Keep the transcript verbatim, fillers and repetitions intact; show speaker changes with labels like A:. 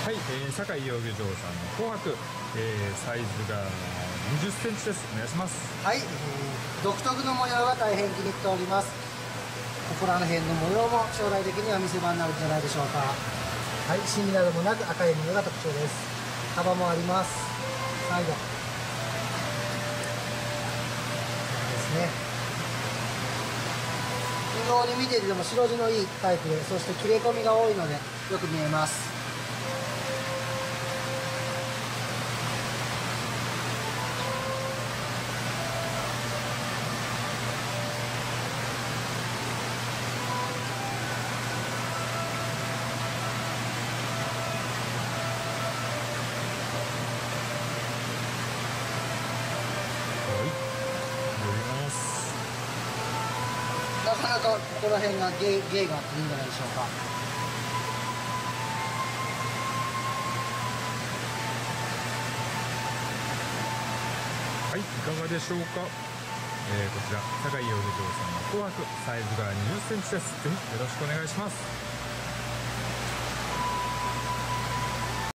A: はい、えー、酒井養魚場さんの紅白、えー、サイズがにじゅっセンチです。お願いします。
B: はい、えー、独特の模様が大変気に入っております。ここらの辺の模様も将来的には見せ場になるんじゃないでしょうか。はい、シミなどもなく赤い模様が特徴です。幅もあります。サイドですね。非常に見ていても白地のいいタイプで、そして切れ込みが多いのでよく見えます。なかなかここら辺が芸芸があっていいんじゃないでしょうか。
A: はい、いかがでしょうか。えー、こちら酒井養魚場さんの紅白、サイズがにじゅっセンチです。ぜひよろしくお願いします。